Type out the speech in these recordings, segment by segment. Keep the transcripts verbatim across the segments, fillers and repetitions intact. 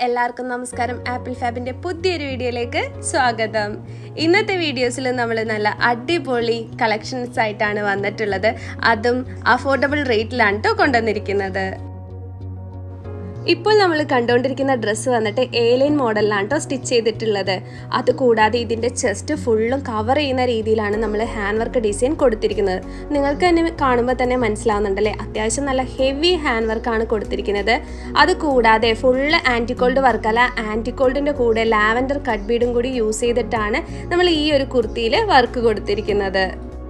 എല്ലാവർക്കും നമസ്കാരം. ആപ്പിൾ ഫാബിന്റെ പുതിയൊരു വീഡിയോയിലേക്ക് സ്വാഗതം. ഇന്നത്തെ വീഡിയോസിൽ നമ്മൾ നല്ല അടിപൊളി കളക്ഷൻസ് ആയിട്ടാണ് വന്നിട്ടുള്ളത്. അതും അഫോർഡബിൾ റേറ്റിലാണ് കേട്ടോ കൊണ്ടുവന്നിരിക്കുന്നത്. ഇപ്പോൾ നമ്മൾ കണ്ടുകൊണ്ടിരിക്കുന്ന ഡ്രസ്സ് വന്നിട്ട് എ ലൈൻ മോഡലിലാണ് കേട്ടോ സ്റ്റിച്ച് ചെയ്തിട്ടുള്ളത്. അതുകൂടാതെ ഇതിൻ്റെ ചെസ്റ്റ് ഫുള്ളും കവർ ചെയ്യുന്ന രീതിയിലാണ് നമ്മൾ ഹാൻഡ് വർക്ക് ഡിസൈൻ കൊടുത്തിരിക്കുന്നത്. നിങ്ങൾക്ക് തന്നെ കാണുമ്പോൾ തന്നെ മനസ്സിലാവുന്നുണ്ടല്ലേ, അത്യാവശ്യം നല്ല ഹെവി ഹാൻഡ് വർക്കാണ് കൊടുത്തിരിക്കുന്നത്. അതുകൂടാതെ ഫുള്ള് ആൻറ്റിക്കോൾഡ് വർക്കല്ല, ആൻറ്റിക്കോൾഡിൻ്റെ കൂടെ ലാവൻഡർ കട്ട് ബീഡും കൂടി യൂസ് ചെയ്തിട്ടാണ് നമ്മൾ ഈ ഒരു കുർത്തിയിൽ വർക്ക് കൊടുത്തിരിക്കുന്നത്.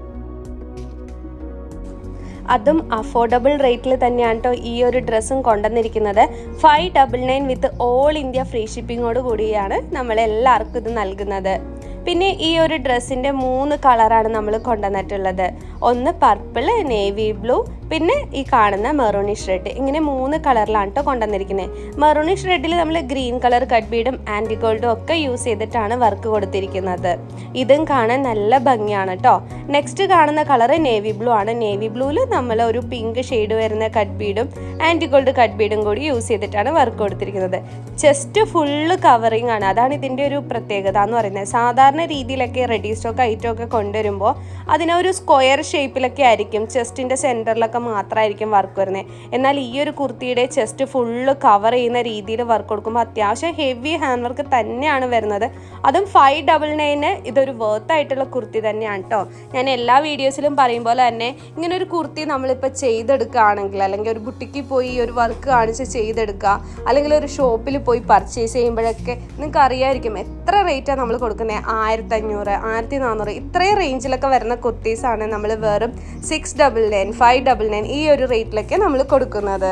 അതും അഫോർഡബിൾ റേറ്റിൽ തന്നെയാണ് കേട്ടോ ഈ ഒരു ഡ്രസ്സും കൊണ്ടുവന്നിരിക്കുന്നത്. Five double nine with all India free ഷിപ്പിങ്ങോട് കൂടിയാണ് നമ്മൾ എല്ലാവർക്കും ഇത് നൽകുന്നത്. പിന്നെ ഈ ഒരു ഡ്രസ്സിൻ്റെ മൂന്ന് കളറാണ് നമ്മൾ കൊണ്ടുവന്നിട്ടുള്ളത്. ഒന്ന് പർപ്പിൾ, നേവി ബ്ലൂ, പിന്നെ ഈ കാണുന്ന മെറൂണിഷ് റെഡ്. ഇങ്ങനെ മൂന്ന് കളറിലാണ് കേട്ടോ കൊണ്ടുവന്നിരിക്കുന്നത്. മെറൂണിഷ് റെഡിൽ നമ്മൾ ഗ്രീൻ കളർ കട്ട് ബീഡും ആൻറ്റി ഗോൾഡും ഒക്കെ യൂസ് ചെയ്തിട്ടാണ് വർക്ക് കൊടുത്തിരിക്കുന്നത്. ഇതും കാണാൻ നല്ല ഭംഗിയാണ് കേട്ടോ. നെക്സ്റ്റ് കാണുന്ന കളർ നേവി ബ്ലൂ ആണ്. നേവി ബ്ലൂവിൽ നമ്മൾ ഒരു പിങ്ക് ഷെയ്ഡ് വരുന്ന കട്ട് ബീഡും ആൻറ്റി ഗോൾഡ് കട്ട് ബീഡും കൂടി യൂസ് ചെയ്തിട്ടാണ് വർക്ക് കൊടുത്തിരിക്കുന്നത്. ചെസ്റ്റ് ഫുള്ള് കവറിങ് ആണ്, അതാണ് ഇതിൻ്റെ ഒരു പ്രത്യേകത എന്ന് പറയുന്നത്. സാധാരണ രീതിയിലൊക്കെ റെഡി സ്റ്റോക്ക് ഐറ്റം ഒക്കെ കൊണ്ടുവരുമ്പോൾ അതിനൊരു സ്ക്വയർ ഷേപ്പിലൊക്കെ ആയിരിക്കും, ചെസ്റ്റിൻ്റെ സെൻറ്ററിലൊക്കെ മാത്രമായിരിക്കും വർക്ക് വരുന്നത്. എന്നാൽ ഈ ഒരു കുർത്തിയുടെ ചെസ്റ്റ് ഫുള്ള് കവർ ചെയ്യുന്ന രീതിയിൽ വർക്ക് കൊടുക്കുമ്പോൾ അത്യാവശ്യം ഹെവി ഹാൻഡ് വർക്ക് തന്നെയാണ് വരുന്നത്. അതും ഫൈവ് ഡബിൾ നയന് ഇതൊരു വർത്ത് ആയിട്ടുള്ള കുർത്തി തന്നെയാണ് കേട്ടോ. ഞാൻ എല്ലാ വീഡിയോസിലും പറയും പോലെ തന്നെ ഇങ്ങനെ ഒരു കുർത്തി നമ്മളിപ്പോൾ ചെയ്തെടുക്കുകയാണെങ്കിൽ, അല്ലെങ്കിൽ ഒരു ബുട്ടിക്ക് പോയി ഒരു വർക്ക് കാണിച്ച് ചെയ്തെടുക്കുക, അല്ലെങ്കിൽ ഒരു ഷോപ്പിൽ പോയി പർച്ചേസ് ചെയ്യുമ്പോഴൊക്കെ നിങ്ങൾക്ക് അറിയാമായിരിക്കും എത്ര റേറ്റാണ് നമ്മൾ കൊടുക്കുന്നത്. ആയിരത്തി അഞ്ഞൂറ് ആയിരത്തി നാനൂറ് ഇത്രയും റേഞ്ചിലൊക്കെ വരുന്ന കുർത്തീസാണ് നമ്മൾ വെറും six double nine five double nine ഈ ഒരു റേറ്റിലൊക്കെ നമ്മൾ കൊടുക്കുന്നത്.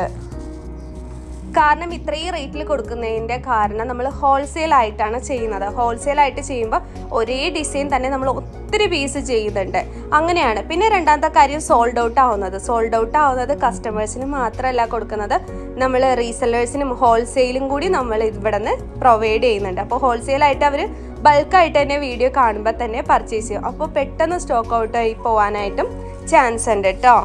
കാരണം ഇത്രയും റേറ്റിൽ കൊടുക്കുന്നതിൻ്റെ കാരണം നമ്മൾ ഹോൾസെയിൽ ആയിട്ടാണ് ചെയ്യുന്നത്. ഹോൾസെയിൽ ആയിട്ട് ചെയ്യുമ്പോൾ ഒരേ ഡിസൈൻ തന്നെ നമ്മൾ ഒത്തിരി പീസ് ചെയ്യുന്നുണ്ട്, അങ്ങനെയാണ്. പിന്നെ രണ്ടാമത്തെ കാര്യം സോൾഡ് ഔട്ട് ആവുന്നത്. സോൾഡ് ഔട്ട് ആവുന്നത് കസ്റ്റമേഴ്സിന് മാത്രമല്ല കൊടുക്കുന്നത്, നമ്മൾ റീസെല്ലേഴ്സിനും ഹോൾസെയിലും കൂടി നമ്മൾ ഇവിടെ നിന്ന് പ്രൊവൈഡ് ചെയ്യുന്നുണ്ട്. അപ്പോൾ ഹോൾസെയിലായിട്ട് അവർ ബൾക്കായിട്ട് തന്നെ വീഡിയോ കാണുമ്പോൾ തന്നെ പർച്ചേസ് ചെയ്യും. അപ്പോൾ പെട്ടെന്ന് സ്റ്റോക്ക് ഔട്ട് ആയി പോകാനായിട്ടും ചാൻസ് ഉണ്ട് കേട്ടോ.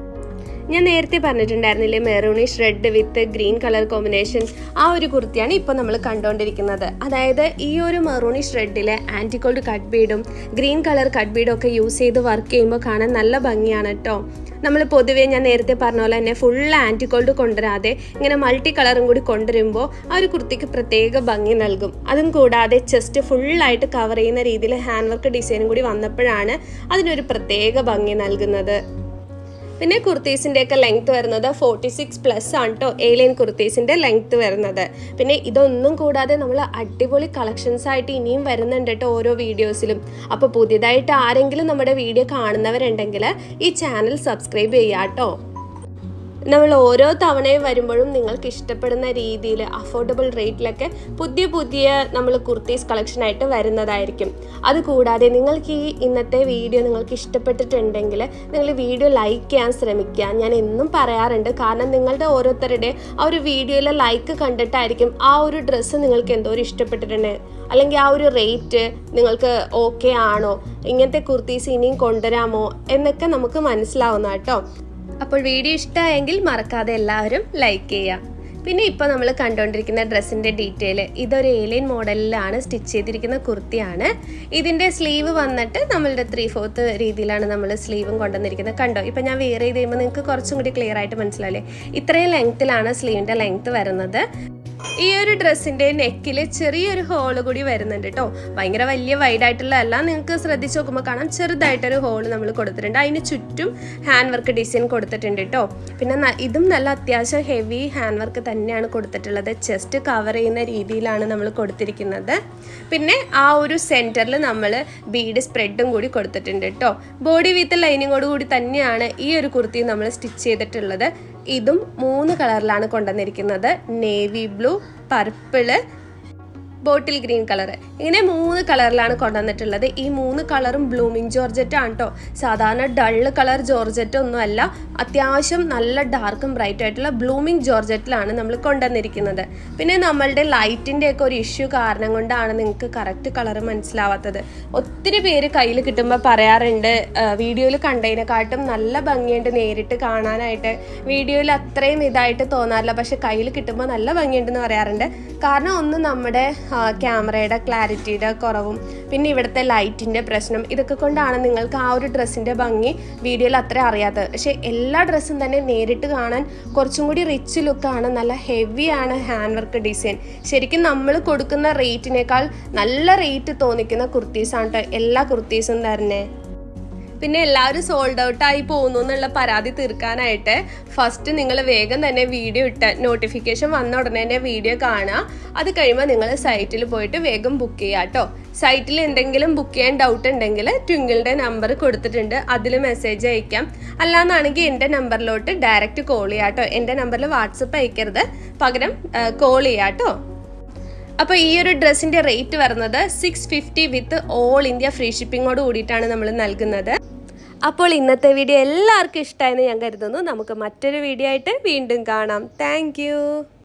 ഞാൻ നേരത്തെ പറഞ്ഞിട്ടുണ്ടായിരുന്നില്ലേ, maroonish red with green colour combination, ആ ഒരു കുർത്തിയാണ് ഇപ്പോൾ നമ്മൾ കണ്ടുകൊണ്ടിരിക്കുന്നത്. അതായത് ഈ ഒരു മെറൂണിഷ് റെഡിലെ ആൻറ്റിക്കോൾഡ് കട്ട് ബീഡും ഗ്രീൻ കളർ കട്ട് ബീഡും ഒക്കെ യൂസ് ചെയ്ത് വർക്ക് ചെയ്യുമ്പോൾ കാണാൻ നല്ല ഭംഗിയാണ് കേട്ടോ. നമ്മൾ പൊതുവേ ഞാൻ നേരത്തെ പറഞ്ഞ പോലെ തന്നെ ഫുൾ ആൻറ്റിക്കോൾഡ് കൊണ്ടുവരാതെ ഇങ്ങനെ മൾട്ടി കളറും കൂടി കൊണ്ടുവരുമ്പോൾ ആ ഒരു കുർത്തിക്ക് പ്രത്യേക ഭംഗി നൽകും. അതും കൂടാതെ ചെസ്റ്റ് ഫുള്ളായിട്ട് കവർ ചെയ്യുന്ന രീതിയിൽ ഹാൻഡ് വർക്ക് ഡിസൈനും കൂടി വന്നപ്പോഴാണ് അതിനൊരു പ്രത്യേക ഭംഗി നൽകുന്നത്. പിന്നെ കുർത്തീസിൻ്റെയൊക്കെ ലെങ്ത്ത് വരുന്നത് ഫോർട്ടി സിക്സ് പ്ലസ് ആണ് കേട്ടോ എ ലൈൻ കുർത്തീസിൻ്റെ ലെങ്ത്ത് വരുന്നത്. പിന്നെ ഇതൊന്നും കൂടാതെ നമ്മൾ അടിപൊളി കളക്ഷൻസ് ആയിട്ട് ഇനിയും വരുന്നുണ്ട് കേട്ടോ ഓരോ വീഡിയോസിലും. അപ്പോൾ പുതിയതായിട്ട് ആരെങ്കിലും നമ്മുടെ വീഡിയോ കാണുന്നവരുണ്ടെങ്കിൽ ഈ ചാനൽ സബ്സ്ക്രൈബ് ചെയ്യുക കേട്ടോ. നമ്മൾ ഓരോ തവണയും വരുമ്പോഴും നിങ്ങൾക്ക് ഇഷ്ടപ്പെടുന്ന രീതിയിൽ അഫോർഡബിൾ റേറ്റിലൊക്കെ പുതിയ പുതിയ നമ്മൾ കുർത്തീസ് കളക്ഷനായിട്ട് വരുന്നതായിരിക്കും. അതുകൂടാതെ നിങ്ങൾക്ക് ഈ ഇന്നത്തെ വീഡിയോ നിങ്ങൾക്ക് ഇഷ്ടപ്പെട്ടിട്ടുണ്ടെങ്കിൽ നിങ്ങൾ വീഡിയോ ലൈക്ക് ചെയ്യാൻ ശ്രമിക്കുക. ഞാൻ എന്നും പറയാറുണ്ട്, കാരണം നിങ്ങളുടെ ഓരോരുത്തരുടെ ആ ഒരു വീഡിയോയിലെ ലൈക്ക് കണ്ടിട്ടായിരിക്കും ആ ഒരു ഡ്രസ്സ് നിങ്ങൾക്ക് എന്തോരം ഇഷ്ടപ്പെട്ടിട്ടുണ്ട്, അല്ലെങ്കിൽ ആ ഒരു റേറ്റ് നിങ്ങൾക്ക് ഓക്കെ ആണോ, ഇങ്ങനത്തെ കുർത്തീസ് ഇനിയും കൊണ്ടുവരാമോ എന്നൊക്കെ നമുക്ക് മനസ്സിലാവുന്ന കേട്ടോ. അപ്പോൾ വീഡിയോ ഇഷ്ടമായെങ്കിൽ മറക്കാതെ എല്ലാവരും ലൈക്ക് ചെയ്യാം. പിന്നെ ഇപ്പോൾ നമ്മൾ കണ്ടുകൊണ്ടിരിക്കുന്ന ഡ്രസ്സിൻ്റെ ഡീറ്റെയിൽ, ഇതൊരു ഏലിയൻ മോഡലിലാണ് സ്റ്റിച്ച് ചെയ്തിരിക്കുന്ന കുർത്തിയാണ്. ഇതിൻ്റെ സ്ലീവ് വന്നിട്ട് നമ്മളുടെ ത്രീ ഫോർത്ത് രീതിയിലാണ് നമ്മൾ സ്ലീവും കൊണ്ടുവന്നിരിക്കുന്നത്. കണ്ടോ, ഇപ്പോൾ ഞാൻ വെയർ ചെയ്ത് കഴിയുമ്പോൾ നിങ്ങൾക്ക് കുറച്ചും കൂടി ക്ലിയർ ആയിട്ട് മനസ്സിലാവില്ലേ, ഇത്രയും ലെങ്ത്തിലാണ് സ്ലീവിൻ്റെ ലെങ്ത്ത് വരുന്നത്. ഈ ഒരു ഡ്രസ്സിൻ്റെ നെക്കിൽ ചെറിയൊരു ഹോള് കൂടി വരുന്നുണ്ട് കേട്ടോ. ഭയങ്കര വലിയ വൈഡായിട്ടുള്ളതല്ല, നിങ്ങൾക്ക് ശ്രദ്ധിച്ച് നോക്കുമ്പോൾ കാണാം ചെറുതായിട്ടൊരു ഹോള് നമ്മൾ കൊടുത്തിട്ടുണ്ട്. അതിന് ചുറ്റും ഹാൻഡ് വർക്ക് ഡിസൈൻ കൊടുത്തിട്ടുണ്ട് കേട്ടോ. പിന്നെ ഇതും നല്ല അത്യാവശ്യം ഹെവി ഹാൻഡ് വർക്ക് തന്നെയാണ് കൊടുത്തിട്ടുള്ളത്. ചെസ്റ്റ് കവർ ചെയ്യുന്ന രീതിയിലാണ് നമ്മൾ കൊടുത്തിരിക്കുന്നത്. പിന്നെ ആ ഒരു സെൻറ്ററിൽ നമ്മൾ ബീഡ് സ്പ്രെഡും കൂടി കൊടുത്തിട്ടുണ്ട് കേട്ടോ. ബോഡി വിത്ത് ലൈനിങ്ങോട് കൂടി തന്നെയാണ് ഈ ഒരു കുർത്തി നമ്മൾ സ്റ്റിച്ച് ചെയ്തിട്ടുള്ളത്. ഇതും മൂന്ന് കളറിലാണ് കൊണ്ടുവന്നിരിക്കുന്നത്, navy blue, purple, bottle green colour. ഇങ്ങനെ മൂന്ന് കളറിലാണ് കൊണ്ടുവന്നിട്ടുള്ളത്. ഈ മൂന്ന് കളറും ബ്ലൂമിങ് ജോർജറ്റ് ആണ് കേട്ടോ. സാധാരണ ഡള്ള് കളർ ജോർജറ്റ് ഒന്നും അല്ല, അത്യാവശ്യം നല്ല ഡാർക്കും ബ്രൈറ്റ് ആയിട്ടുള്ള ബ്ലൂമിങ് ജോർജറ്റിലാണ് നമ്മൾ കൊണ്ടുവന്നിരിക്കുന്നത്. പിന്നെ നമ്മളുടെ ലൈറ്റിൻ്റെ ഒക്കെ ഒരു ഇഷ്യൂ കാരണം കൊണ്ടാണ് നിങ്ങൾക്ക് കറക്റ്റ് കളർ മനസ്സിലാവാത്തത്. ഒത്തിരി പേര് കയ്യിൽ കിട്ടുമ്പോൾ പറയാറുണ്ട് വീഡിയോയിൽ കണ്ടതിനെക്കാട്ടും നല്ല ഭംഗിയുണ്ട് നേരിട്ട് കാണാനായിട്ട്, വീഡിയോയിൽ അത്രയും ഇതായിട്ട് തോന്നാറില്ല, പക്ഷെ കയ്യിൽ കിട്ടുമ്പോൾ നല്ല ഭംഗിയുണ്ടെന്ന് പറയാറുണ്ട്. കാരണം ഒന്ന് നമ്മുടെ ക്യാമറയുടെ ക്ലാരിറ്റിയുടെ കുറവും പിന്നെ ഇവിടുത്തെ ലൈറ്റിൻ്റെ പ്രശ്നം, ഇതൊക്കെ കൊണ്ടാണ് നിങ്ങൾക്ക് ആ ഒരു ഡ്രസ്സിൻ്റെ ഭംഗി വീഡിയോയിൽ അത്ര അറിയാത്തത്. പക്ഷേ എല്ലാ ഡ്രസ്സും തന്നെ നേരിട്ട് കാണാൻ കുറച്ചും കൂടി റിച്ച് ലുക്കാണ്, നല്ല ഹെവിയാണ് ഹാൻഡ് വർക്ക് ഡിസൈൻ. ശരിക്കും നമ്മൾ കൊടുക്കുന്ന റേറ്റിനേക്കാൾ നല്ല റേറ്റ് തോന്നിക്കുന്ന കുർത്തീസാണ് കേട്ടോ എല്ലാ കുർത്തീസും തന്നെ. പിന്നെ എല്ലാവരും സോൾഡ് ഔട്ടായി പോകുന്നു എന്നുള്ള പരാതി തീർക്കാനായിട്ട് ഫസ്റ്റ് നിങ്ങൾ വേഗം തന്നെ വീഡിയോ ഇട്ട് നോട്ടിഫിക്കേഷൻ വന്ന ഉടനെ തന്നെ വീഡിയോ കാണുക. അത് കഴിയുമ്പോൾ നിങ്ങൾ സൈറ്റിൽ പോയിട്ട് വേഗം ബുക്ക് ചെയ്യുക കേട്ടോ. സൈറ്റിൽ എന്തെങ്കിലും ബുക്ക് ചെയ്യാൻ ഡൗട്ട് ഉണ്ടെങ്കിൽ ട്വിങ്കിളുടെ നമ്പർ കൊടുത്തിട്ടുണ്ട്, അതിൽ മെസ്സേജ് അയക്കാം. അല്ലാന്നാണെങ്കിൽ എൻ്റെ നമ്പറിലോട്ട് ഡയറക്റ്റ് കോൾ ചെയ്യാം കേട്ടോ. എൻ്റെ നമ്പറിൽ വാട്സപ്പ് അയക്കരുത്, പകരം കോൾ ചെയ്യാം കേട്ടോ. അപ്പോൾ ഈ ഒരു ഡ്രസ്സിൻ്റെ റേറ്റ് വരുന്നത് six fifty with all India free ഷിപ്പിങ്ങോട് കൂടിയിട്ടാണ് നമ്മൾ നൽകുന്നത്. അപ്പോൾ ഇന്നത്തെ വീഡിയോ എല്ലാവർക്കും ഇഷ്ടമായെന്ന് ഞാൻ കരുതുന്നു. നമുക്ക് മറ്റൊരു വീഡിയോ ആയിട്ട് വീണ്ടും കാണാം. താങ്ക്